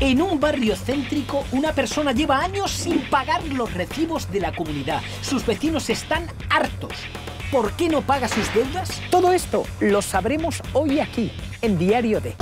En un barrio céntrico, una persona lleva años sin pagar los recibos de la comunidad. Sus vecinos están hartos. ¿Por qué no paga sus deudas? Todo esto lo sabremos hoy aquí, en Diario de.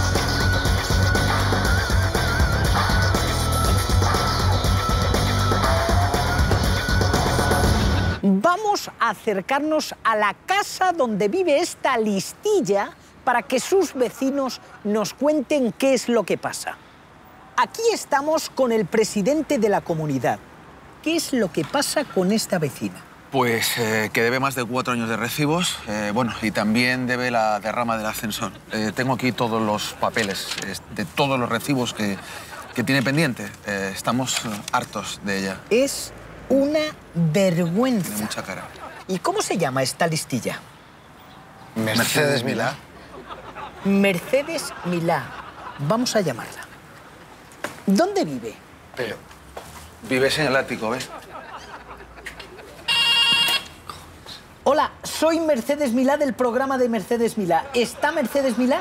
Vamos a acercarnos a la casa donde vive esta listilla para que sus vecinos nos cuenten qué es lo que pasa. Aquí estamos con el presidente de la comunidad. ¿Qué es lo que pasa con esta vecina? Pues que debe más de 4 años de recibos, bueno, y también debe la derrama del ascensor. Tengo aquí todos los papeles de todos los recibos que tiene pendiente. Estamos hartos de ella. Es una vergüenza. Tiene mucha cara. ¿Y cómo se llama esta listilla? Mercedes Milá. Mercedes Milá. Vamos a llamarla. ¿Dónde vive? Pero vives en el ático, ¿ves? Hola, soy Mercedes Milá del programa de Mercedes Milá. ¿Está Mercedes Milá?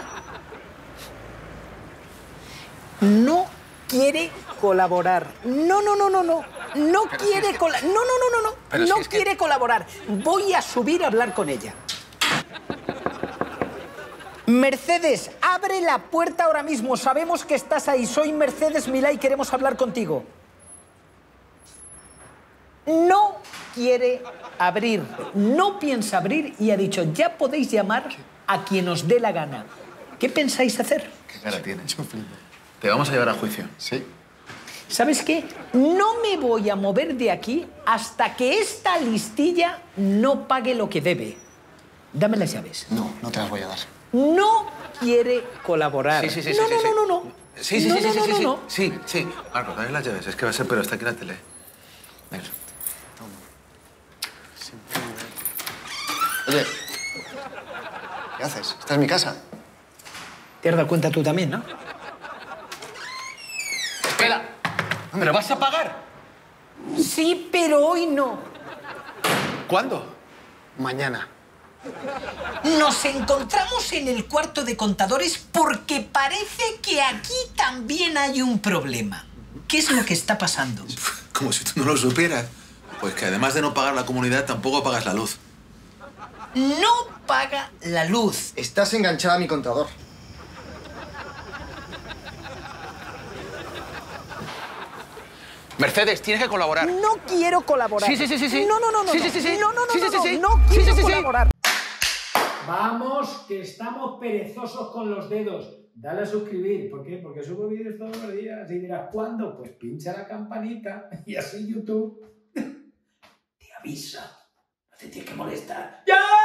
No quiere colaborar. No. No quiere colaborar. No. No quiere colaborar. Voy a subir a hablar con ella. Mercedes, abre la puerta ahora mismo. Sabemos que estás ahí. Soy Mercedes Milá y queremos hablar contigo. No quiere abrir. No piensa abrir y ha dicho, ya podéis llamar a quien os dé la gana. ¿Qué pensáis hacer? ¿Qué cara tienes? Te vamos a llevar a juicio. Sí. ¿Sabes qué? No me voy a mover de aquí hasta que esta listilla no pague lo que debe. Dame las llaves. No, no te las voy a dar. No quiere colaborar. Sí. No. Sí. Marco, dame las llaves. Es que va a ser, pero está aquí la tele. Venga. Oye, ¿qué haces? Esta es mi casa. Te has dado cuenta tú también, ¿no? Espera. ¿Me lo vas a pagar? Sí, pero hoy no. ¿Cuándo? Mañana. Nos encontramos en el cuarto de contadores porque parece que aquí también hay un problema. ¿Qué es lo que está pasando? Como si tú no lo supieras. Pues que además de no pagar la comunidad, tampoco pagas la luz. No paga la luz. Estás enganchada a mi contador. Mercedes, tienes que colaborar. No quiero colaborar. Sí. No. Sí. No quiero colaborar. Vamos, que estamos perezosos con los dedos. Dale a suscribir. ¿Por qué? Porque subo vídeos todos los días. Y dirás, ¿cuándo? Pues pincha la campanita y así YouTube te avisa. No te tienes que molestar. ¡Ya!